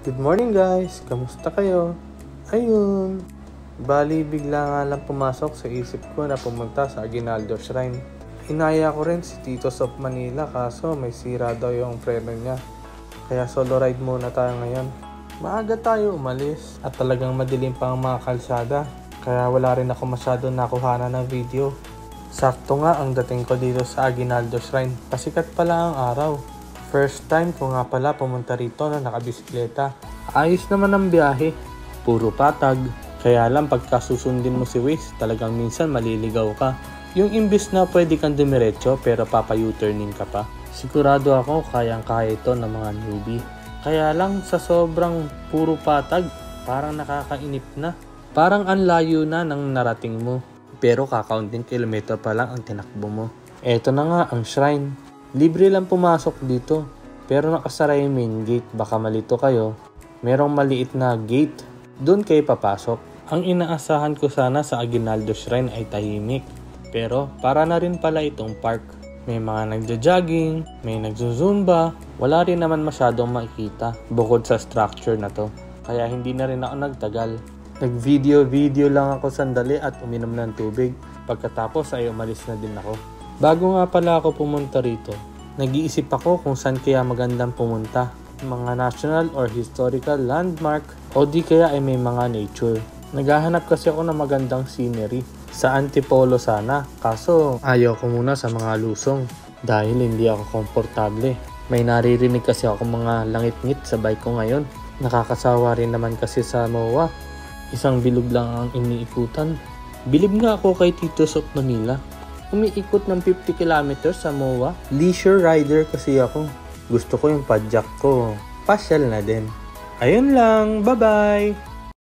Good morning guys! Kamusta kayo? Ayun! Bali, bigla nga lang pumasok sa isip ko na pumunta sa Aguinaldo Shrine. Inaya ko rin si Titos of Manila kaso may sira daw yung preno niya. Kaya solo ride muna tayo ngayon. Maaga tayo umalis at talagang madilim pa ang mga kalsada. Kaya wala rin ako masyadong nakuhanan ng video. Sakto nga ang dating ko dito sa Aguinaldo Shrine. Pasikat pala ang araw. First time ko nga pala pumunta rito na nakabisikleta. Ayos naman ang biyahe. Puro patag. Kaya lang pagka susundin mo si Waze, talagang minsan maliligaw ka. Yung imbis na pwede kang dumiretso pero papa-U-turnin ka pa. Sigurado ako kayang-kaya ito ng mga newbie. Kaya lang sa sobrang puro patag, parang nakakainip na. Parang ang layo na ng narating mo. Pero kakaunting kilometer pa lang ang tinakbo mo. Eto na nga ang shrine. Libre lang pumasok dito, pero nakasara yung main gate, baka malito kayo. Merong maliit na gate, doon kayo papasok. Ang inaasahan ko sana sa Aguinaldo Shrine ay tahimik, pero para na rin pala itong park. May mga nagja-jogging, may nagzuzumba, wala rin naman masyadong makikita bukod sa structure na to. Kaya hindi na rin ako nagtagal. Nag-video lang ako sandali at uminom ng tubig. Pagkatapos ay umalis na din ako. Bago nga pala ako pumunta rito, nag-iisip ako kung saan kaya magandang pumunta. Mga national or historical landmark o di kaya ay may mga nature. Naghahanap kasi ako ng magandang scenery. Sa Antipolo sana, kaso ayaw ko muna sa mga lusong dahil hindi ako komportable. May naririnig kasi ako mga langit-ngit sa bike ko ngayon. Nakakasawa rin naman kasi sa MOA. Isang bilog lang ang iniikutan. Bilib nga ako kay Titos of Manila. Umiikot ng 50 kilometers sa MOA. Leisure rider kasi ako. Gusto ko yung padjak ko. Pasyal na din. Ayun lang. Bye-bye!